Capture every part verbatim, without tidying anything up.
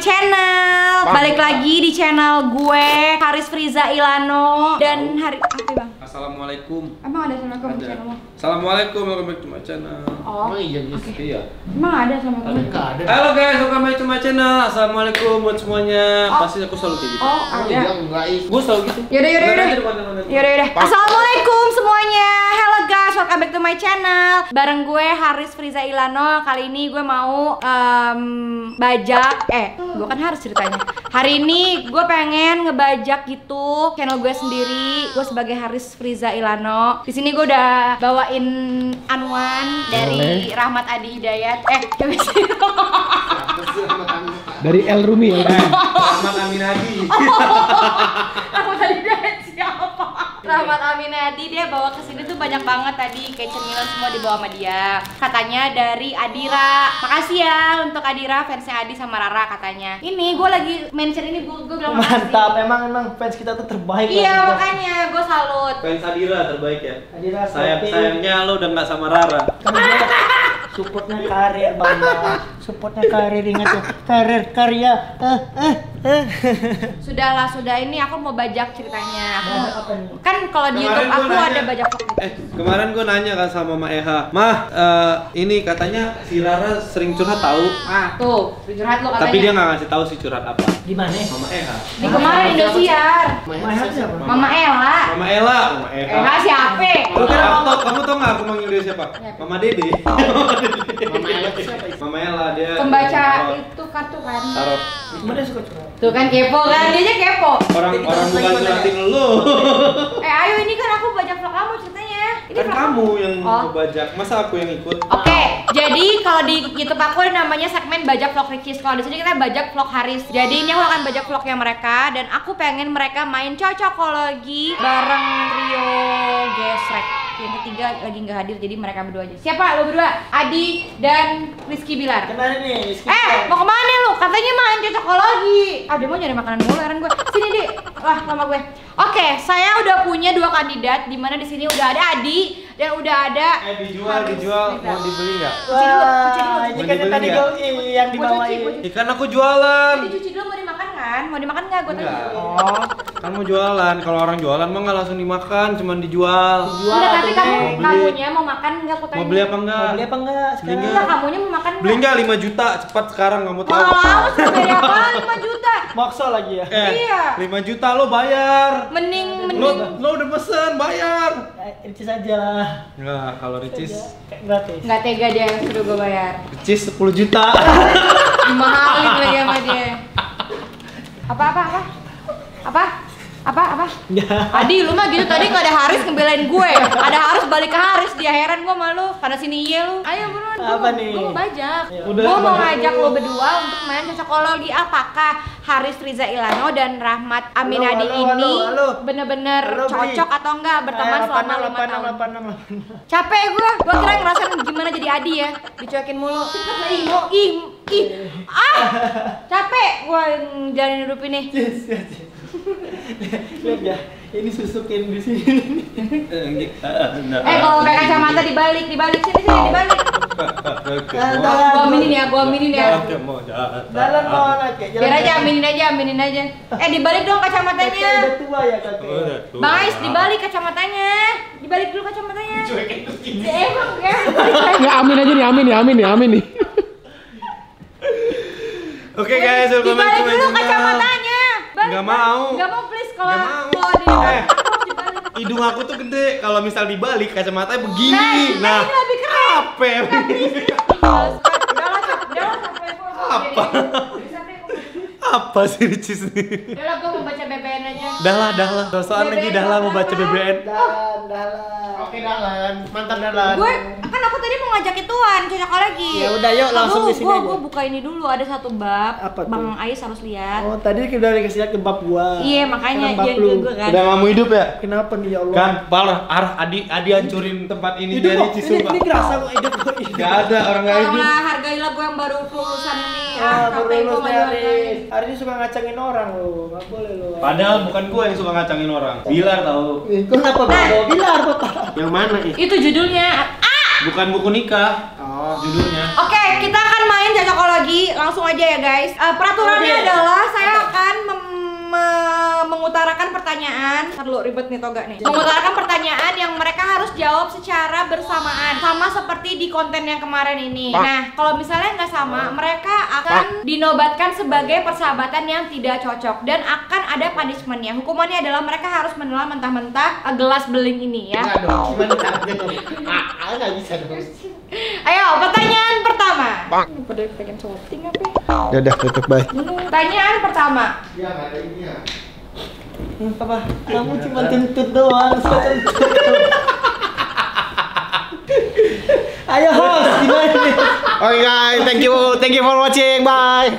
channel. Balik lagi di channel gue, Haris Friza Ilano. Dan hari apa bang? Assalamualaikum. Emang ada assalamualaikum di channel lo? Assalamualaikum, welcome back to my channel. Oh iya, okay. Iya. Emang ada assalamualaikum? Enggak ada. Halo guys, welcome back to my channel. Assalamualaikum buat semuanya. Oh. Pasti aku selalu kayak gitu. Oh Oh ada. iya, enggak is. Gue selalu gitu. Yaudah yaudah Bener yaudah. aja di konten-konten. Yaudah yaudah. Assalamualaikum semuanya. Hello guys, welcome back to my channel. Bareng gue Haris Friza Ilano. Kali ini gue mau um, bajak. Eh, gue kan harus ceritanya. Hari ini gue pengen ngebajak gitu channel gue sendiri. Gue sebagai Haris Friza Ilano. Di sini gue udah bawain Anwan dari Rahmat Adi Hidayat. Eh, coba sih. Dari El Rumi ya. Rahmat Aminadi. Rahmat Adi Hidayat siapa? Rahmat Aminadi, dia bawa ke sini tuh banyak banget tadi kayak cemilan semua dibawa sama dia. Katanya dari Adira. Makasih ya untuk Adira, fansnya Adi sama Rara katanya. Ini gue lagi mention ini, gue gue bilang makasih. Mantap, emang emang fans kita tuh terbaik. Iya lah, makanya gue salut. Fans Adira terbaik ya. Adira Sayang sayangnya lo udah nggak sama Rara. supportnya karir banget. Supportnya karir, ingat tuh. Karir karya. Eh eh eh. Sudahlah, sudah ini aku mau bajak ceritanya. Aku Bajak apa nih? kan kalau di Kemarin YouTube gua aku nanya. ada bajak vlog gitu. Eh, kemarin gue nanya kan sama Mama Eha, Mah, eh, ini katanya si Rara sering curhat tahu. Ah, tuh, curhat lo katanya. Tapi dia nggak ngasih tahu si curhat apa. Di mana? Mama Eha. di kemarin Indosiar. Mahal siapa? Mama Ella. Mama Ella, Mama Eha. Ella siapa? Kamu, kamu tau, kamu tau nggak aku manggil dia siapa? Siapa? Mama Dede. Mama Ella itu siapa? Mama Ella dia. Pembaca tarot. itu kartu kan. Tarot. Cuma dia suka curhat. Tuh kan kepo kan, dia aja kepo. Orang Kita orang lagi bukan pada- curhatin lu. Eh ayo ini kan aku bajak vlog kamu ceritanya. Ini Kan vlog kamu yang Oh. ngebajak, masa aku yang ikut? Oke, jadi kalau di YouTube aku ada namanya segmen bajak vlog Ricis. Kalau di sini kita bajak vlog Haris. Jadi ini aku akan bajak vlognya mereka dan aku pengen mereka main cocokologi bareng Rio Gesrek. Yang ketiga lagi nggak hadir, jadi mereka berdua aja. Siapa lo berdua? Adi dan Rizky Bilar. Kemarin nih, Rizky. Eh, mau kemana lu? Katanya main cocokologi. Ah, dia mau nyari makanan mulu, heran gue. Sini, Di. Lah, sama gue. Oke, saya udah punya dua kandidat di mana di sini udah ada Adi dan udah ada Eh dijual, dijual, mau dibeli nggak? Cuci dulu, cuci dulu. Wah, ini Mau kan yang dibeli tadi nggak? gue yang Gua dibawain. cuci, gua cuci. Ikan aku jualan. Jadi cuci dulu mau dimakan kan? Mau dimakan nggak? Gue tanya. Enggak. Oh. Kan mau jualan. Kalau orang jualan mah nggak langsung dimakan, cuman dijual. Jual Enggak, tapi atuh, kamu Nek. beli. kamunya mau makan nggak? Aku tanya. Mau beli apa enggak? Mau beli apa enggak sekarang? Beli Enggak, kamunya mau makan Beli nggak lima juta cepat sekarang kamu tahu. Mahal amat sampai apaan lima juta. Maksa lagi ya. Eh, Iya. lima juta lo bayar. Mending Lo, mending lo udah pesen bayar. Eh, Ricis aja lah. Enggak, kalau Ricis Kayak gratis. nggak tega dia suruh gue bayar. Ricis sepuluh juta. Dimahalin lagi sama dia. Apa apa apa? Apa? Apa apa? Ya. Adi, lu mah gitu tadi nggak ada Haris ngebelain gue. Ada Haris balik ke Haris, dia heran gue malu. Karena sini iya lu. Ayo buruan. gua Apa mau- nih? Gue mau bajak. Ya udah, Gue mau bajak ngajak dulu. lo berdua untuk main cocokologi. Apakah Haris Friza Ilano dan Rahmat Aminadi Halo, halo, ini halo, halo. bener-bener Halo, Bri. cocok atau enggak berteman Eh, selama delapan, lima delapan, tahun? delapan, delapan. Capek gue, gue kira ngerasain gimana jadi Adi ya. Dicuekin mulu. Ih, mau ih, ih, ah, capek gue jalanin hidup ini. Yes, yes, yes. Lihat ya, ini susukin di sini. Eh kalau pakai kacamata dibalik, dibalik sini sini dibalik. Gua aminin ya, gua aminin ya. Jalan mau anak kayak jalan. Biar aja aminin aja, aminin aja. Eh dibalik dong Kakek kacamatanya. udah tua ya kakek. Bang Ais dibalik kacamatanya. Dibalik dulu kacamatanya. Eh, Emang ya. Ya amin aja nih, amin nih, amin nih, amin nih. Oke guys, welcome back Dibalik to my dulu channel. kacamatanya. Balik, Nggak balik. mau. Nggak mau please kalau Nggak mau. kalau di Eh. aku harus dibalik. Hidung aku tuh gede, kalau misal dibalik kacamatanya begini. Nah, ini lebih keren. apa? ya? Udah lah, cap- udah lah, capek gua. Apa? Bisa deh, gua. Apa sih Ricis nih? Udah lah, gua mau baca B B N aja. Dah lah, dah lah. Sosokan lagi dah lah mau baca B B N. Dalan, dalan. Oke dalan, mantan dalan. Gue kan aku tadi mau ngajak ituan cocokologi. Ya udah, yuk, langsung di sini Gue aja. gue buka ini dulu, ada satu bab. Apa tuh? Bang Ais harus lihat. Oh tadi kita udah dikasih lihat ke bab gua. Iya makanya Sekarang bab dia lu. juga kan. Udah nggak mau hidup ya? Kenapa nih ya Allah? Kan, parah, arah Adi, Adi hancurin tempat ini Hidup dari kok, Ricis ini, sumpah. ini kerasa kok hidup kok hidup. Gak ada orang nggak hidup. Tolonglah hargailah gue yang baru lulusan ini. Ah, Ah, baru capek gue lulus nih Aris. ngejualin. Aris ini suka ngacangin orang loh, nggak boleh loh. Padahal bukan gue yang suka ngacangin orang. Bilar tahu. Eh, kenapa bawa bilar bapak? Yang mana nih? Itu judulnya. Ah! Bukan buku nikah. Oh. Judulnya. Oke, kita akan main cocokologi. langsung aja ya guys. Uh, peraturannya Oke. adalah saya akan mem- me- mengutarakan pertanyaan. Ntar dulu ribet nih toga nih. Mengutarakan pertanyaan yang mereka harus jawab secara bersamaan, sama seperti di konten yang kemarin ini. Nah, kalau misalnya nggak sama, mereka akan dinobatkan sebagai persahabatan yang tidak cocok dan akan ada punishmentnya. Hukumannya adalah mereka harus menelan mentah-mentah uh, gelas beling ini ya. Enggak dong, gimana caranya dong? Ah, ah, nggak bisa dong. Ayo, pertanyaan pertama. Pada pengen shooting apa? Dadah, tutup bye. Pertanyaan pertama. Ya, nggak ada ini ya. Hmm, Papa, kamu cuma tuntut doang, suka tuntut. Ayo host, gimana nih? Oke guys, thank you, thank you for watching, bye.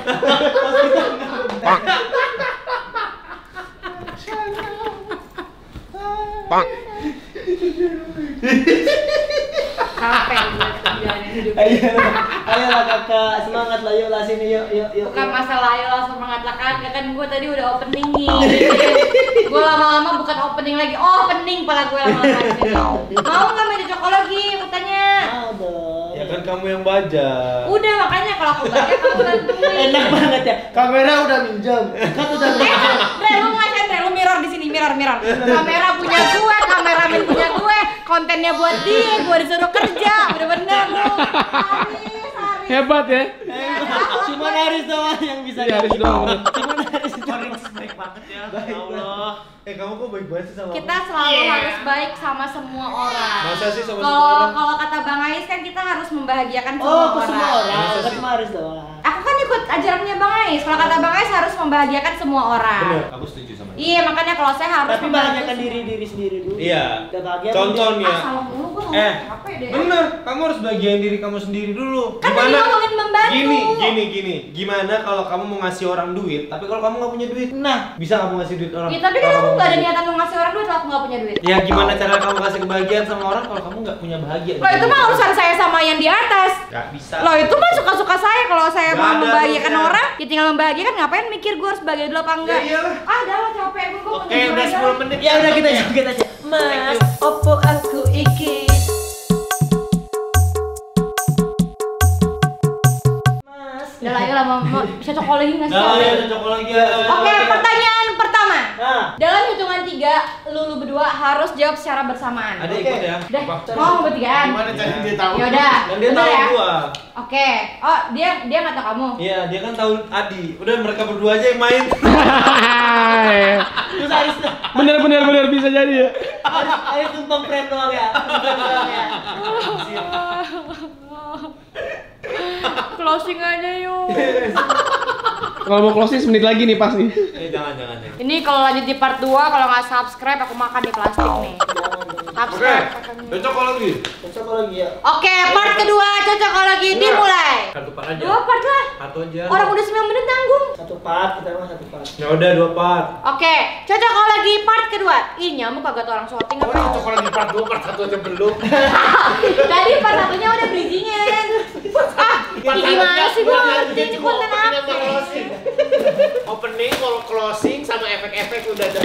Capek gue jalanin hidup. Ayo, ayolah kakak, semangat lah, yuk lah sini, yuk, yuk, yuk. Bukan masalah ayo langsung semangat lah kan, kan gue tadi udah opening nih. Gue lama-lama bukan opening lagi, oh opening pala gue lama-lama. Mau nggak main cokologi? Katanya. Mau dong. Ya kan kamu yang baca. Udah makanya kalau aku baca kamu bantuin. Enak banget ya, kamera udah minjem, kan udah Eh, minjem. Dre, lu ngapain Dre? Lu mirror di sini, mirror, mirror. Kamera punya gue, kameramen punya gue, kontennya buat dia, gue disuruh kerja, bener-bener lu. Haris, Haris. Hebat ya. Cuma Haris doang yang bisa. Iya, Haris doang, bener. Cuma Haris doang. Baik banget ya, Baik Allah. Eh, kamu kok baik banget sih sama Kita aku? selalu harus baik sama semua orang. Masa sih sama semua Kalau orang? kalau kata Bang Ais kan kita harus membahagiakan semua Oh, ke orang. semua orang, Masa kan sih? cuma Haris doang. Aku kan ikut ajarannya Bang Ais. Kalau kata Bang Ais harus membahagiakan semua orang. Bener, aku setuju sama itu. Iya, makanya kalau saya harus Tapi membantu bahagiakan semua- diri diri sendiri dulu. Iya. Udah bahagia. Contohnya. Ah, salah mulu gua ngomong Eh, capek deh. bener, kamu harus bagian diri kamu sendiri dulu. Kan tadi ngomongin membantu. Gini, gini, gini. Gimana kalau kamu mau ngasih orang duit, tapi kalau kamu nggak punya duit, Nah, bisa kamu ngasih duit orang? Ya tapi kan Kalau aku kamu nggak ada punya niatan mau ngasih orang duit kalau aku nggak punya duit. duit. Ya gimana cara kamu kasih kebahagiaan sama orang kalau kamu nggak punya bahagia? Loh itu mah urusan saya sama yang di atas. Nggak bisa. Loh itu mah suka-suka saya. Kalau saya Nggak mau ada membahagiakan harusnya. orang, ya tinggal membahagiakan. Ngapain mikir gue harus bahagia dulu apa enggak? Ya iyalah. Ah udah lah capek gue. Gua mau Oke, tidur udah aja. sepuluh menit. ya udah kita joget aja. Mas, opo aku iki. Mas. Udah lah, ayolah, mau, mau bisa cokol lagi nggak sih? Nah, ya cocok lagi ya. Oke, pertanyaan pertama. Nah, Dalam hitungan tiga, lu, lu berdua harus jawab secara bersamaan. Ada Oke. ikut ya. Udah, Apa? mau bertigaan? Gimana caranya dia tahu? Yaudah, Dan dia bentar tahu ya. gua. Oke, oh dia dia nggak tahu kamu. Iya, dia kan tahu Adi. Udah mereka berdua aja yang main. terus Haris Bener bener bener bisa jadi ya. Haris, Haris tumpang frame doang ya. Tumpang doang ya. Closing aja yuk. Kalau mau closing semenit lagi nih pas nih. Eh jangan jangan ya. Ini kalau lanjut di part dua, kalau nggak subscribe aku makan di plastik nih. Oke, Subscribe. cocok lagi. Cocok lagi ya. Oke, part kedua cocokologi dimulai. Satu part aja. Dua part lah. Satu aja. Orang udah sembilan menit tanggung. Satu part, kita mah satu part. Ya udah dua part. Oke, cocokologi part kedua. Ih, nyamuk kagak tuh orang shooting Oh, apa? ini cocok lagi part dua, part satu aja belum. Tadi part satunya udah bridgingan. Ah, ini gimana sih gua ngerti ini konten apa? Opening, kalau closing sama efek-efek udah ada.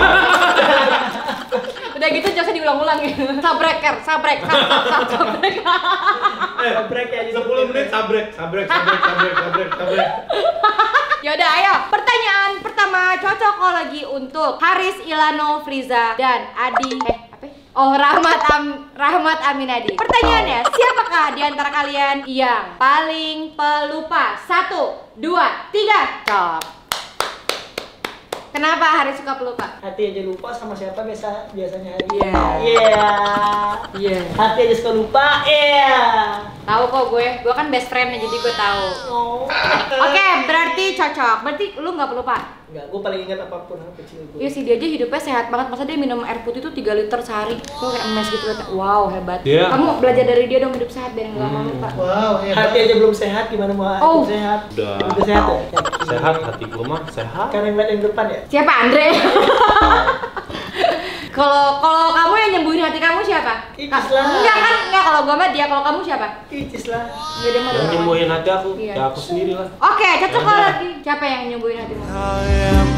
Udah gitu jokesnya diulang-ulang ya. Sabreker, sabrek, sab, sab, sab, sabrek. Eh, Break ya. jadi sepuluh menit sabrek, sabrek, sabrek, sabrek, sabrek, sabrek. Yaudah, ayo. Pertanyaan pertama cocokologi untuk Haris Ilano Friza dan Adi. Eh, apa? Oh, Rahmat Am Rahmat Aminadi. Pertanyaannya, siapakah di antara kalian yang paling pelupa? Satu, dua, tiga. Stop. Kenapa Haris suka pelupa? Hati aja lupa sama siapa biasa biasanya Haris. Iya. Iya. Iya. Hati aja suka lupa. Iya. Tahu kok gue, gue kan best friend jadi gue tahu. Oh. Oke, berarti cocok. Berarti lu nggak pelupa? Enggak, gue paling ingat apapun yang kecil gue. Iya sih, dia aja hidupnya sehat banget. Masa dia minum air putih tuh tiga liter sehari. Gue kayak emes gitu liatnya. Wow, hebat. Dia- Kamu belajar dari dia dong hidup sehat biar nggak mau lupa. Wow, Hati aja belum sehat, gimana mau Oh. hidup sehat? Udah. Udah sehat ya? Sehat hati gua mah sehat. Karena yang lihat yang depan ya? Siapa Andre? Kalau kalau kamu yang nyembuhin hati kamu siapa? Icis Ka- lah. Enggak kan? Enggak, kalau gua mah dia. Kalau kamu siapa? Kicis lah. Enggak, dia mah Yang doang. nyembuhin hati aku, Iya. ya aku sendiri lah. Oke, cocok lagi. Siapa yang nyembuhin hatimu? I am